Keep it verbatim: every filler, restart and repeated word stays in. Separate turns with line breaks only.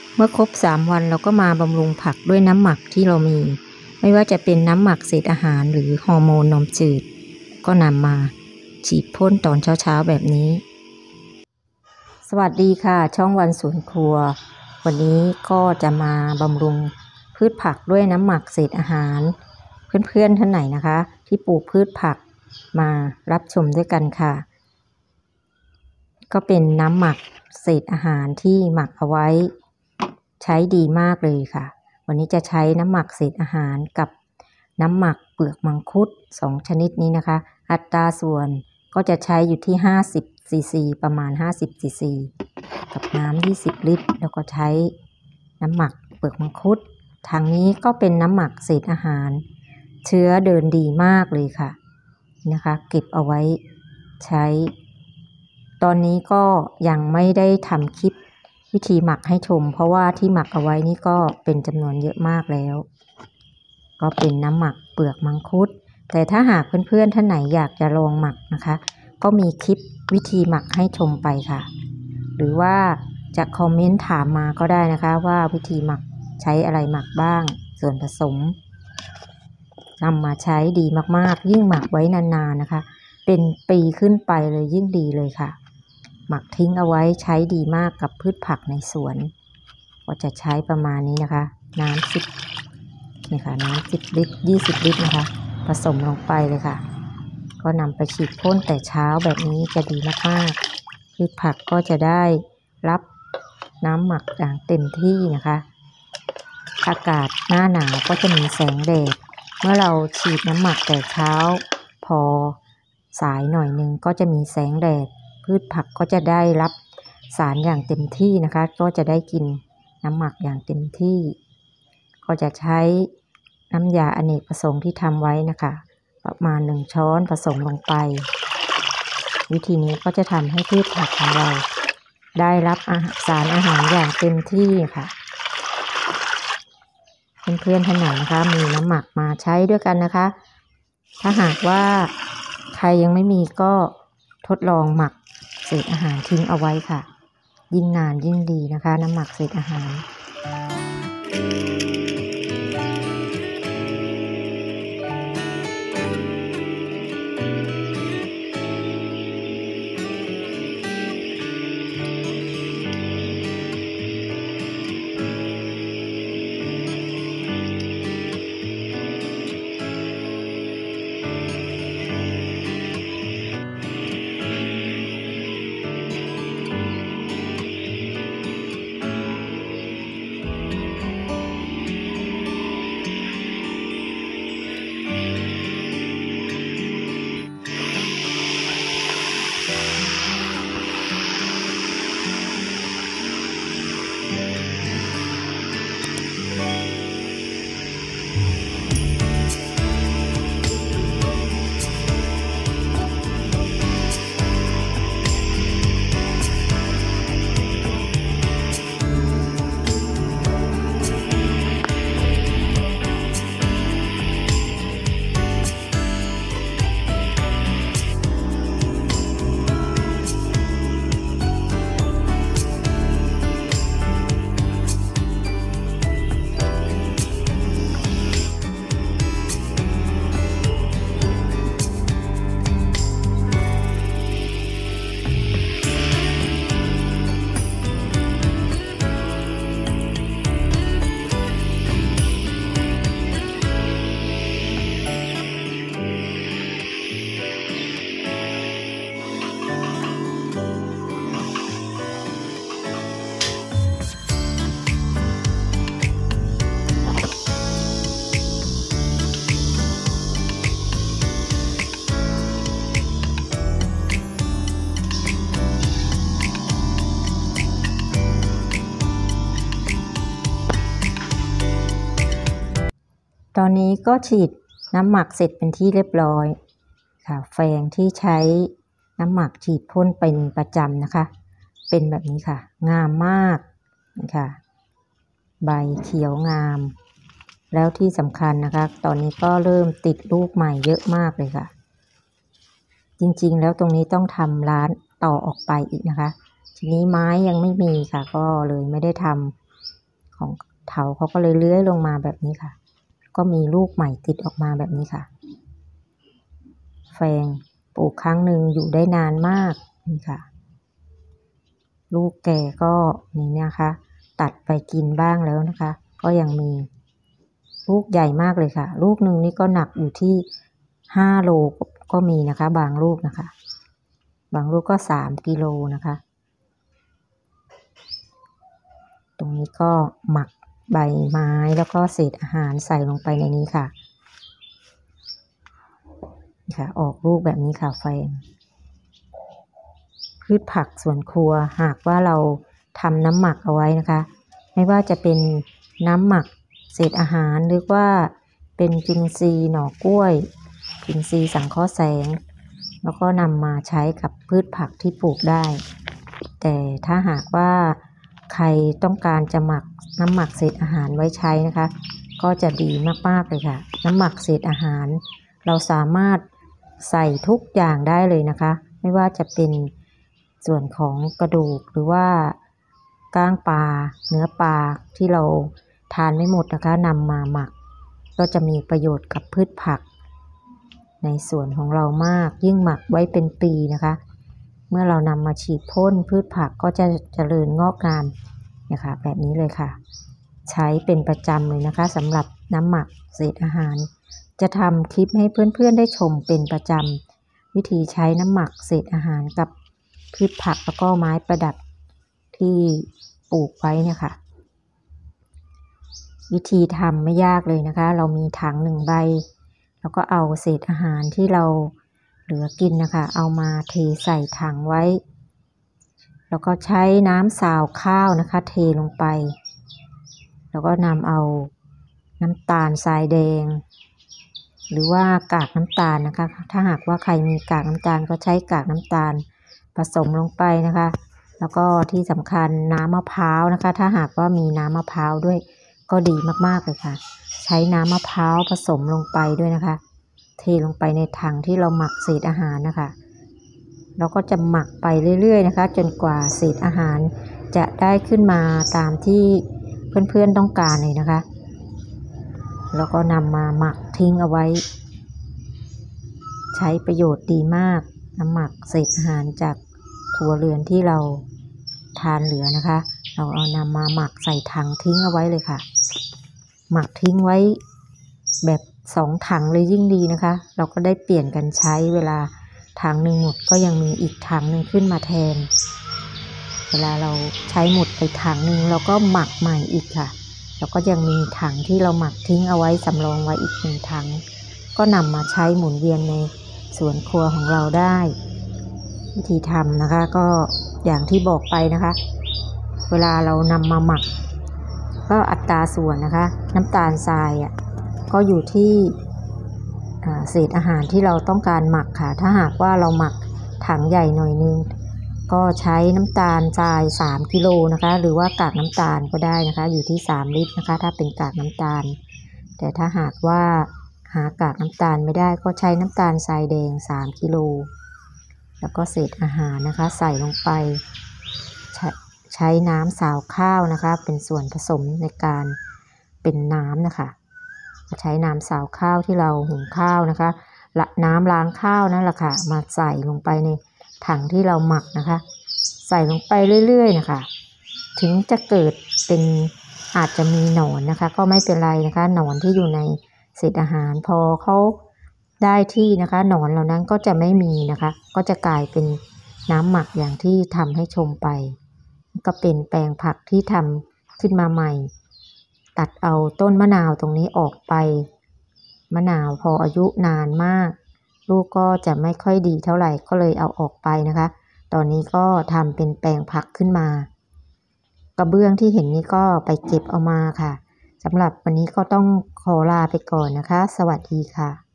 เมื่อครบสามวันเราก็มาบำรุงผักด้วยน้ำหมักที่เรามีไม่ว่าจะเป็นน้ำหมักเศษอาหารหรือฮอร์โมนนมจืดก็นำมาฉีดพ่นตอนเช้าๆแบบนี้สวัสดีค่ะช่องวันสวนครัววันนี้ก็จะมาบำรุงพืชผักด้วยน้ำหมักเศษอาหารเพื่อนๆท่านไหนนะคะที่ปลูกพืชผักมารับชมด้วยกันค่ะก็เป็นน้ำหมักเศษอาหารที่หมักเอาไว้ใช้ดีมากเลยค่ะวันนี้จะใช้น้ำหมักเศษอาหารกับน้ำหมักเปลือกมังคุดสองชนิดนี้นะคะอัตราส่วนก็จะใช้อยู่ที่ห้าสิบซีซีประมาณห้าสิบซีซีกับน้ำยี่สิบลิตรแล้วก็ใช้น้ำหมักเปลือกมังคุดทางนี้ก็เป็นน้ำหมักเศษอาหารเชื้อเดินดีมากเลยค่ะนะคะเก็บเอาไว้ใช้ตอนนี้ก็ยังไม่ได้ทำคลิปวิธีหมักให้ชมเพราะว่าที่หมักเอาไว้นี่ก็เป็นจำนวนเยอะมากแล้วก็เป็นน้ำหมักเปลือกมังคุดแต่ถ้าหากเพื่อนๆท่านไหนอยากจะลองหมักนะคะก็มีคลิปวิธีหมักให้ชมไปค่ะหรือว่าจะคอมเมนต์ถามมาก็ได้นะคะว่าวิธีหมักใช้อะไรหมักบ้างส่วนผสมนำมาใช้ดีมากๆยิ่งหมักไว้นานๆนะคะเป็นปีขึ้นไปเลยยิ่งดีเลยค่ะหมักทิ้งเอาไว้ใช้ดีมากกับพืชผักในสวนก็จะใช้ประมาณนี้นะคะน้ำสิบนี่ค่ะน้ำสิบลิตรยี่สิบลิตรนะคะผสมลงไปเลยค่ะก็นำไปฉีดพ่นแต่เช้าแบบนี้จะดีมากๆพืชผักก็จะได้รับน้ำหมักอย่างเต็มที่นะคะอากาศหน้าหนาวก็จะมีแสงแดดเมื่อเราฉีดน้ำหมักแต่เช้าพอสายหน่อยนึงก็จะมีแสงแดดพืชผักก็จะได้รับสารอย่างเต็มที่นะคะก็จะได้กินน้ำหมักอย่างเต็มที่ก็จะใช้น้ำยาอเนกประสงค์ที่ทำไว้นะคะประมาณหนึ่งช้อนผสมลงไปวิธีนี้ก็จะทำให้พืชผักของเราได้รับอาหารสารอาหารอย่างเต็มที่ค่ะเพื่อนๆท่านไหนนะคะมีน้ำหมักมาใช้ด้วยกันนะคะถ้าหากว่าใครยังไม่มีก็ทดลองหมักเศษอาหารทิ้งเอาไว้ค่ะยิ่งนานยิ่งดีนะคะน้ำหมักเศษอาหารตอนนี้ก็ฉีดน้ำหมักเสร็จเป็นที่เรียบร้อยค่ะแฟงที่ใช้น้ำหมักฉีดพ่นเป็นประจำนะคะเป็นแบบนี้ค่ะงามมากนะคะใบเขียวงามแล้วที่สำคัญนะคะตอนนี้ก็เริ่มติดลูกใหม่เยอะมากเลยค่ะจริงๆแล้วตรงนี้ต้องทำร้านต่อออกไปอีกนะคะทีนี้ไม้ยังไม่มีค่ะก็เลยไม่ได้ทของเถาเขาก็เลยเลื้อยลงมาแบบนี้ค่ะก็มีลูกใหม่ติดออกมาแบบนี้ค่ะแฟงปลูกครั้งหนึ่งอยู่ได้นานมากนี่ค่ะลูกแก่ก็นี่นะคะตัดไปกินบ้างแล้วนะคะก็ยังมีลูกใหญ่มากเลยค่ะลูกหนึ่งนี่ก็หนักอยู่ที่ห้าโลก็มีนะคะบางลูกนะคะบางลูกก็สามกิโลนะคะตรงนี้ก็หมักใบไม้แล้วก็เศษอาหารใส่ลงไปในนี้ค่ะค่ะออกลูกแบบนี้ค่ะแฟงพืชผักสวนครัวหากว่าเราทำน้ำหมักเอาไว้นะคะไม่ว่าจะเป็นน้ำหมักเศษอาหารหรือว่าเป็นจุลินทรีย์หน่อกล้วยจุลินทรีย์สังเคราะห์แสงแล้วก็นำมาใช้กับพืชผักที่ปลูกได้แต่ถ้าหากว่าใครต้องการจะหมักน้ำหมักเศษอาหารไว้ใช้นะคะก็จะดีมากๆเลยค่ะน้ำหมักเศษอาหารเราสามารถใส่ทุกอย่างได้เลยนะคะไม่ว่าจะเป็นส่วนของกระดูกหรือว่าก้างปลาเนื้อปลาที่เราทานไม่หมดนะคะนำมาหมักก็จะมีประโยชน์กับพืชผักในส่วนของเรามากยิ่งหมักไว้เป็นปีนะคะเมื่อเรานำมาฉีดพ่นพืชผักก็จะเจริญงอกงามนะคะแบบนี้เลยค่ะใช้เป็นประจำเลยนะคะสำหรับน้ำหมักเศษอาหารจะทำคลิปให้เพื่อนๆได้ชมเป็นประจำวิธีใช้น้ำหมักเศษอาหารกับพืชผักแล้วก็ไม้ประดับที่ปลูกไว้เนี่ยค่ะวิธีทำไม่ยากเลยนะคะเรามีถังหนึ่งใบแล้วก็เอาเศษอาหารที่เราเหลือกินนะคะเอามาเทใส่ถังไว้แล้วก็ใช้น้ำซาวข้าวนะคะเทลงไปแล้วก็นำเอาน้ำตาลทรายแดงหรือว่ากากน้ำตาลนะคะถ้าหากว่าใครมีกากน้ำตาลก็ใช้กากน้ำตาลผสมลงไปนะคะแล้วก็ที่สำคัญน้ำมะพร้าวนะคะถ้าหากว่ามีน้ำมะพร้าวด้วยก็ดีมากๆเลยค่ะใช้น้ำมะพร้าวผสมลงไปด้วยนะคะเทลงไปในถังที่เราหมักเศษอาหารนะคะเราก็จะหมักไปเรื่อยๆนะคะจนกว่าเศษอาหารจะได้ขึ้นมาตามที่เพื่อนๆต้องการเลยนะคะแล้วก็นำมาหมักทิ้งเอาไว้ใช้ประโยชน์ดีมากน้ำหมักเศษอาหารจากครัวเรือนที่เราทานเหลือนะคะเราเอานำมาหมักใส่ถังทิ้งเอาไว้เลยค่ะหมักทิ้งไว้แบบสองถังเลยยิ่งดีนะคะเราก็ได้เปลี่ยนกันใช้เวลาถังหนึ่งหมดก็ยังมีอีกถังหนึ่งขึ้นมาแทนเวลาเราใช้หมดไปถังหนึ่งเราก็หมักใหม่อีกค่ะแล้วก็ยังมีถังที่เราหมักทิ้งเอาไว้สำรองไว้อีกหนึ่งถังก็นำมาใช้หมุนเวียนในสวนครัวของเราได้วิธีทำนะคะก็อย่างที่บอกไปนะคะเวลาเรานำมาหมักก็อัตราส่วนนะคะน้ำตาลทรายอ่ะก็อยู่ที่เศษอาหารที่เราต้องการหมักค่ะถ้าหากว่าเราหมักถังใหญ่หน่อยนึงก็ใช้น้ำตาลทรายสามกิโลนะคะหรือว่ากากน้ำตาลก็ได้นะคะอยู่ที่สามลิตรนะคะถ้าเป็นกากน้ำตาลแต่ถ้าหากว่าหากากน้ำตาลไม่ได้ก็ใช้น้ำตาลทรายแดงสามกิโลแล้วก็เศษอาหารนะคะใส่ลงไปใช้ใช้น้ำซาวข้าวนะคะเป็นส่วนผสมในการเป็นน้ำนะคะใช้น้ำซาวข้าวที่เราหุงข้าวนะคะละน้ำล้างข้าวนั่นแหละค่ะมาใส่ลงไปในถังที่เราหมักนะคะใส่ลงไปเรื่อยๆนะคะถึงจะเกิดเป็นอาจจะมีหนอนนะคะก็ไม่เป็นไรนะคะหนอนที่อยู่ในเศษอาหารพอเขาได้ที่นะคะหนอนเหล่านั้นก็จะไม่มีนะคะก็จะกลายเป็นน้ำหมักอย่างที่ทำให้ชมไปก็เป็นแปลงผักที่ทำขึ้นมาใหม่ตัดเอาต้นมะนาวตรงนี้ออกไปมะนาวพออายุนานมากลูกก็จะไม่ค่อยดีเท่าไหร่ก็เลยเอาออกไปนะคะตอนนี้ก็ทำเป็นแปลงผักขึ้นมากระเบื้องที่เห็นนี้ก็ไปเก็บเอามาค่ะสำหรับวันนี้ก็ต้องขอลาไปก่อนนะคะสวัสดีค่ะ